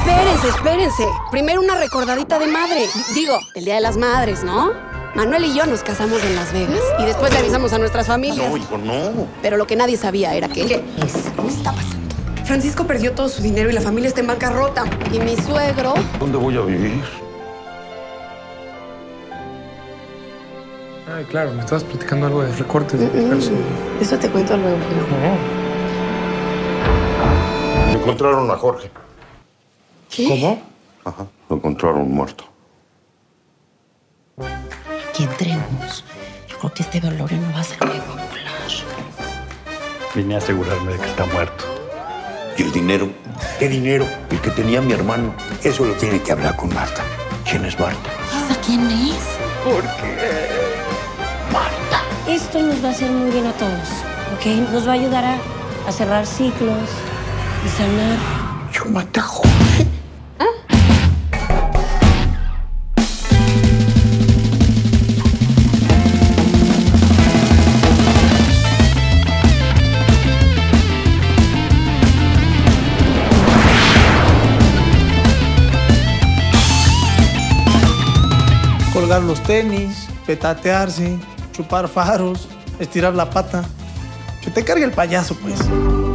Espérense. Primero una recordadita de madre. Digo, el Día de las Madres, ¿no? Manuel y yo nos casamos en Las Vegas y después le avisamos a nuestras familias. No, hijo, no. Pero lo que nadie sabía era que... ¿Qué está pasando? Francisco perdió todo su dinero y la familia está en bancarrota. Y mi suegro... ¿Dónde voy a vivir? Ay, claro, me estabas platicando algo de recortes de personal. Eso te cuento luego. Encontraron a Jorge. ¿Qué? ¿Cómo? Ajá, lo encontraron muerto. Aquí entremos. Yo creo que este velorio no va a ser muy popular. Vine a asegurarme de que está muerto. ¿Y el dinero? ¿Qué dinero? El que tenía mi hermano. Eso lo tiene que hablar con Marta. ¿Quién es Marta? ¿Esa quién es? ¿Por qué? Marta. Esto nos va a hacer muy bien a todos, ¿ok? Nos va a ayudar a cerrar ciclos y sanar. Yo maté a Jorge. Colgar los tenis, petatearse, chupar faros, estirar la pata. Que te cargue el payaso, pues.